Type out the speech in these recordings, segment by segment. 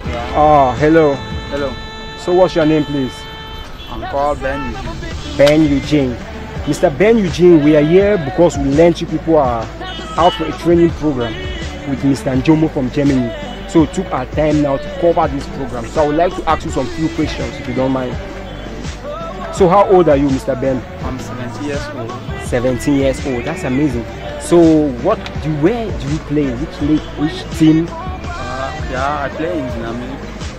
Yeah. Ah, hello. Hello. So what's your name, please? I'm called Ben Eugene. Ben Eugene. Mr. Ben Eugene, we are here because we learned you people are out for a training program with Mr. Njomo from Germany. So we took our time now to cover this program. So I would like to ask you some few questions if you don't mind. So how old are you, Mr. Ben? I'm 17 years old. 17 years old. That's amazing. So where do you play? Which league? Which team? Yeah, I play in Dynamic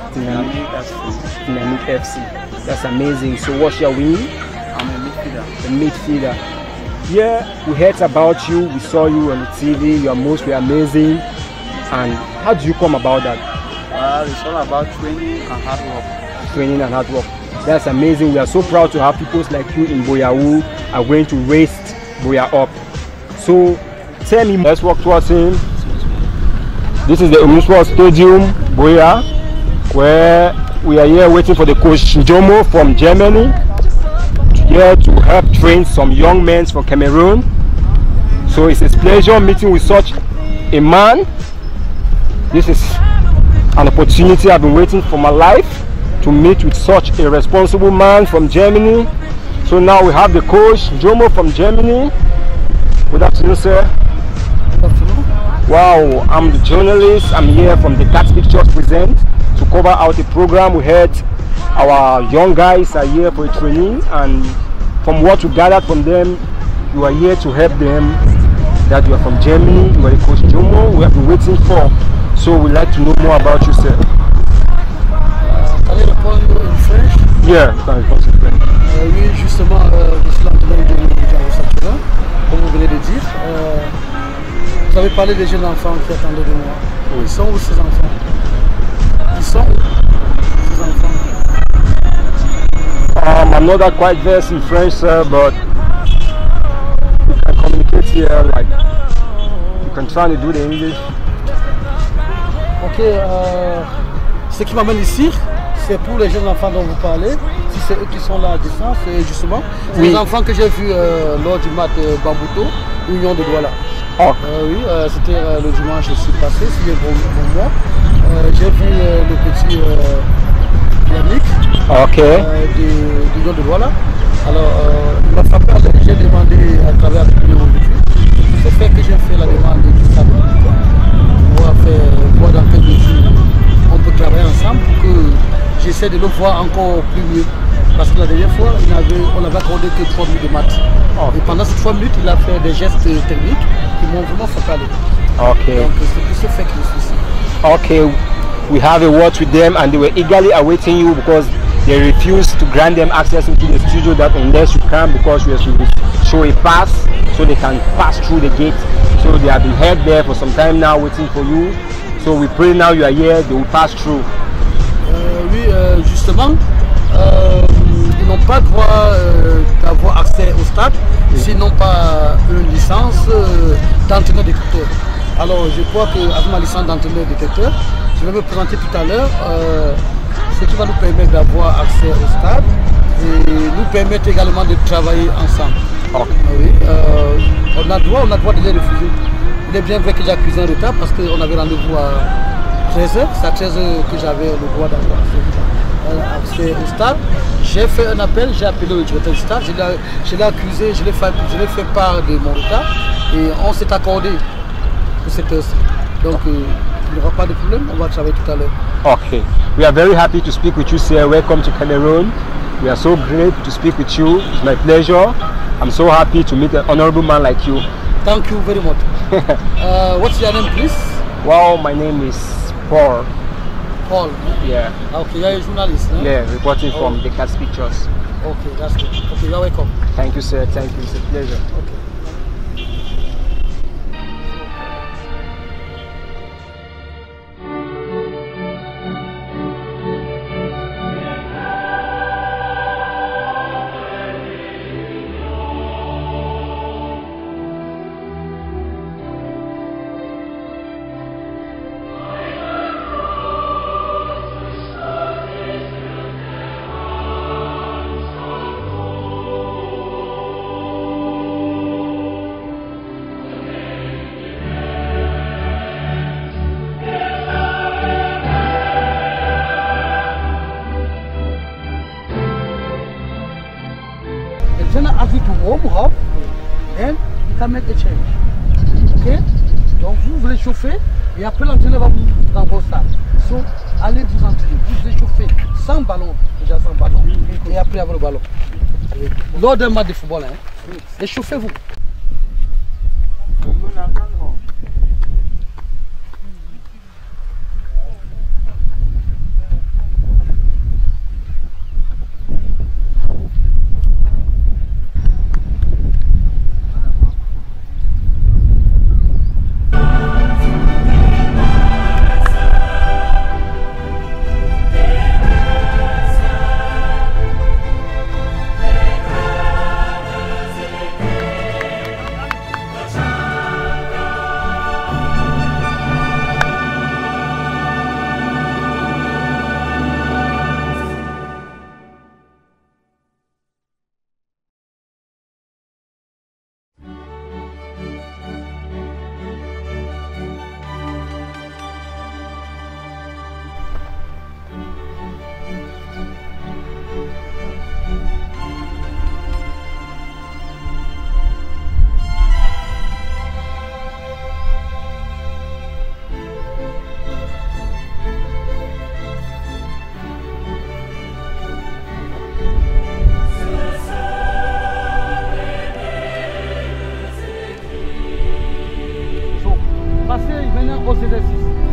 FC. Dynamic FC. That's amazing. So what's your wing? I'm a midfielder. A midfielder. Yeah, we heard about you. We saw you on the TV. You are mostly amazing. And how do you come about that? It's all about training and hard work. Training and hard work. That's amazing. We are so proud to have people like you in Buea who are going to raise Buea up. So tell me, let's walk towards him. This is the Municipal Stadium, Buea, where we are here waiting for the coach Njomo from Germany, here to help train some young men from Cameroon. So it's a pleasure meeting with such a man. This is an opportunity I've been waiting for my life, to meet with such a responsible man from Germany. So now we have the coach Njomo from Germany. Good afternoon, sir. Good afternoon. Wow, I'm the journalist. I'm here from Descartes Pictures Present to cover out the program. We heard our young guys are here for a training, and from what we gathered from them, you are here to help them. That you are from Germany, you are the coach Njomo we have been waiting for. So we'd like to know more about you, sir. Can I répondre en French? Yeah, you can respond in French. Oui, justement, je suis l'entraîneur de Midfielder, comme vous venez de dire. Vous avez parlé des jeunes enfants qui attendaient de moi. Oui. Ils sont où ces enfants? Ils sont où ces enfants? I'm not that quite versed in French, sir, but we can communicate here, like you can try to do the English. Ok, ce qui m'amène ici, c'est pour les jeunes enfants dont vous parlez. Si c'est eux qui sont là à distance, justement, c'est les enfants que j'ai vus lors du match Bambuto, Union de Douala. Oh. Oui, c'était le dimanche je suis passé, c'est un bon mois. J'ai vu le petit Yannick de Union de Douala. Alors, il m'a frappé, j'ai demandé à travers la vidéo c'est fait que j'ai fait la demande du stade pour voir dans quel mesure on peut travailler ensemble pour que j'essaie de le voir encore plus mieux. Parce que la dernière fois, on n'avait accordé que 3 minutes de maths. Et pendant ces 3 minutes, il a fait des gestes techniques qui m'ont vraiment fait parler. Okay. Donc c'est pour ce fait que je suis ici. Okay, we have a word with them and they were eagerly awaiting you because they refused to grant them access into the studio that unless you come because you have to show a pass so they can pass through the gate. So they have been held there for some time now waiting for you. So we pray now you are here, they will pass through. Oui, justement, ils n'ont pas le droit d'avoir accès au stade s'ils n'ont pas une licence d'entraîneur détecteur. Alors je crois qu'avec ma licence d'entraîneur détecteur, je vais me présenter tout à l'heure, ce qui va nous permettre d'avoir accès au stade et nous permettre également de travailler ensemble. Oui, on a droit de les refuser. Il est bien vrai que j'ai accusé un retard parce qu'on avait rendez-vous à 13h, c'est à 13h que j'avais le droit d'avoir accès au stade. J'ai fait un appel, j'ai appelé le directeur du stade, je l'ai accusé, je l'ai fait part de mon retard et on s'est accordé pour cette heure-ci. Donc il n'y aura pas de problème, on va travailler tout à l'heure. Okay, we are very happy to speak with you, sir. Welcome to Cameroon. We are so great to speak with you. It's my pleasure. I'm so happy to meet an honorable man like you. Thank you very much. What's your name, please? Well, my name is Paul. Paul. Yeah. Okay, you're a journalist. No? Yeah, reporting from Descartes Pictures. Okay, that's good. Okay, you're welcome. Thank you, sir. Thank you. It's a pleasure. Okay. warm up, then you can make a change. Ok? Donc vous l'échauffez et après l'entraîneur va vous dans vos stades. So, allez vous entraîner, vous échauffez sans ballon, déjà sans ballon, et après avoir le ballon. Lors d'un match de football, hein, échauffez-vous. Passez maintenant aux exercices.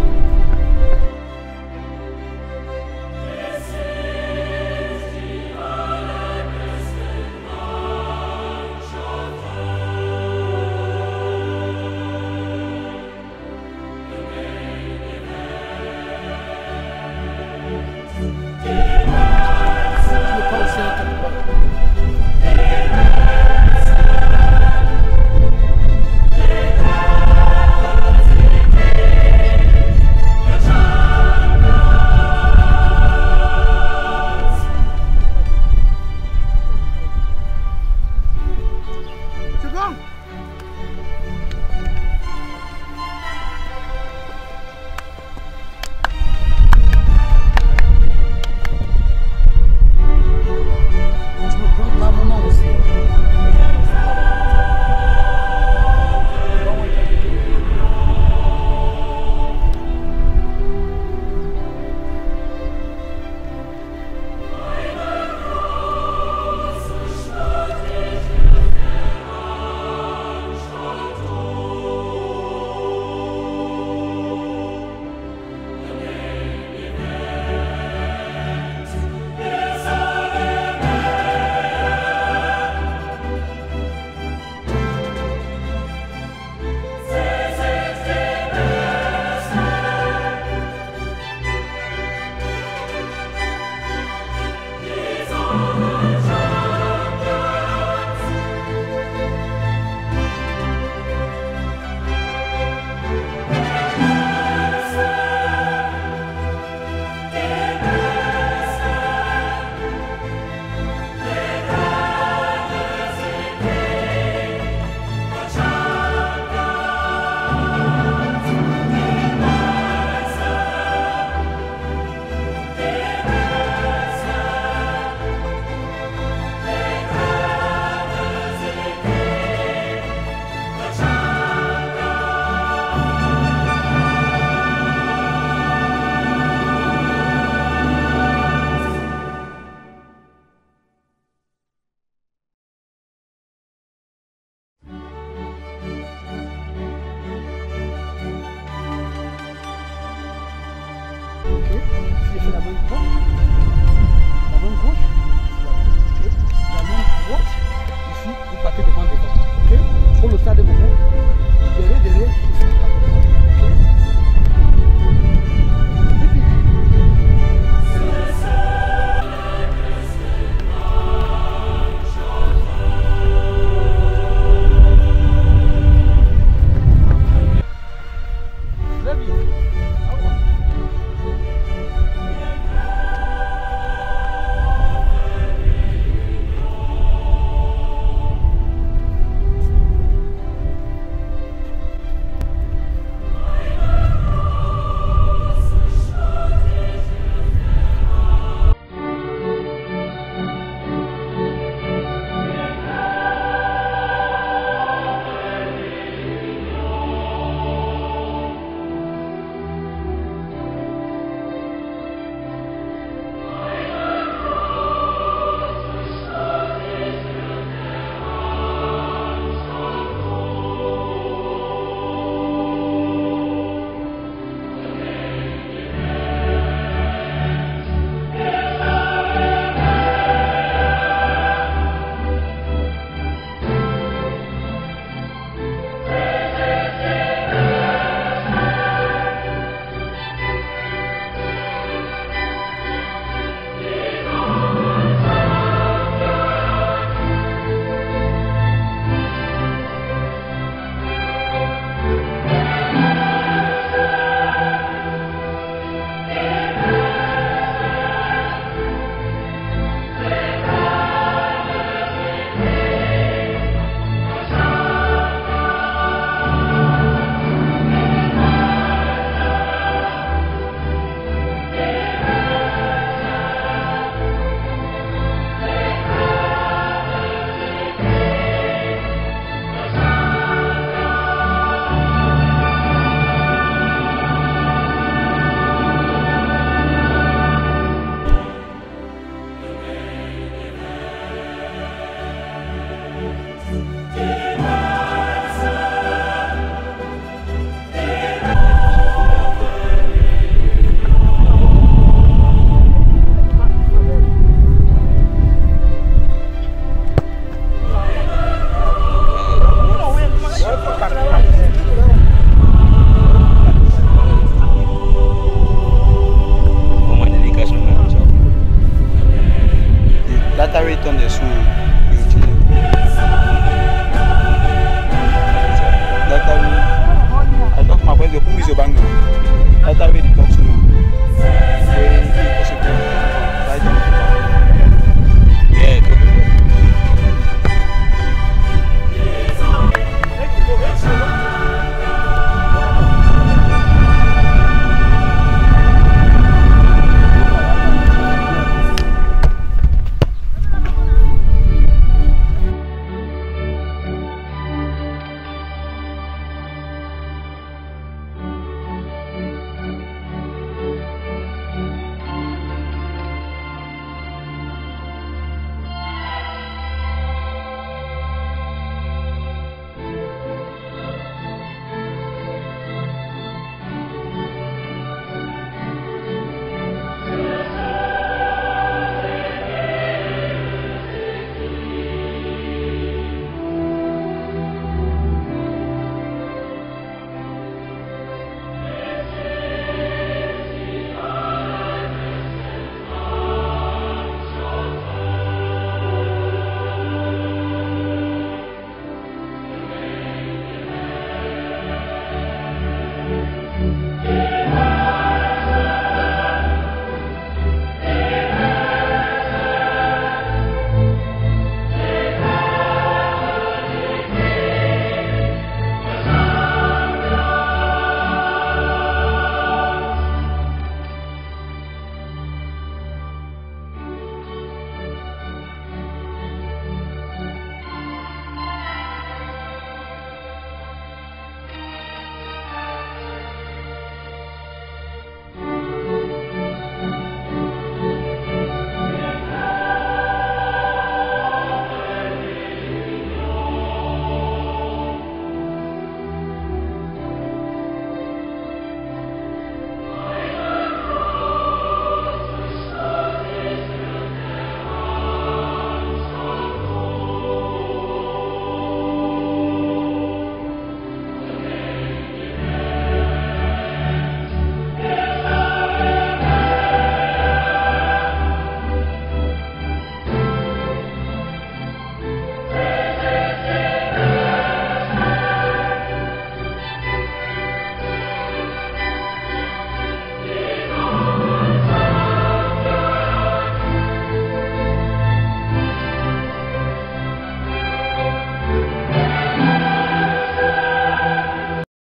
Ici, c'est la main droite, la main gauche, okay. La main droite, ici, vous partez devant. Okay. Pour le stade de moment, derrière,